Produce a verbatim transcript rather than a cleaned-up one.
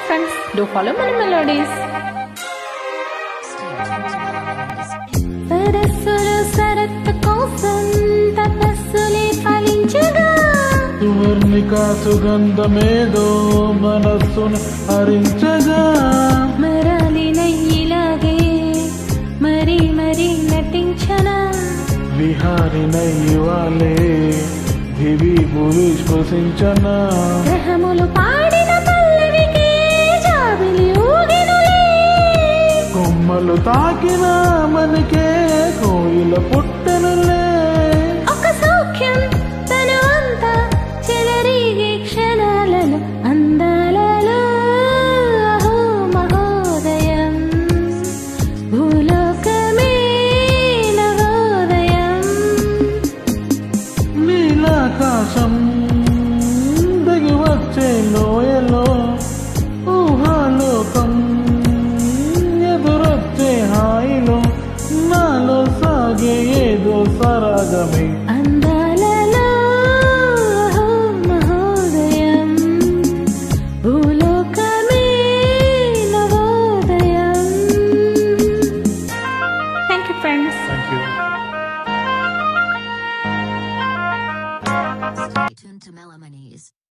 friends, do follow Many Melodies. సరస్సులు సరత్తు కోసం తపస్సులే ఫలించగా సువర్ణిక సుగంధమేదో మనస్సును హరించగా మరాలిన ఇలాగే మరి మరి నటించనా విహారినై ఇవాళే దివి భూమి స్పృశించనా గ్రహములు పాడిన పల్లవికే జాబిలి ఊగినులే కొమ్మలు తాకిన మనకే కోయిల పుట్టనులే ఒక సౌఖ్యం తను అంతా చెలరేగే క్షణాలను అందాలలో అహో మహోదయం భూలోకమే నవోదయం నీలాకాశం దిగి వచ్చే లోయలో ఊహాలోకం ఎదురొచ్చే హాయిలో నాలో సాగే ఏదో సరాగమే అందాలలో అహో మహోదయం భూలోకమే నవోదయం. Thank you, friends. Thank you Stay tuned to Melomanies.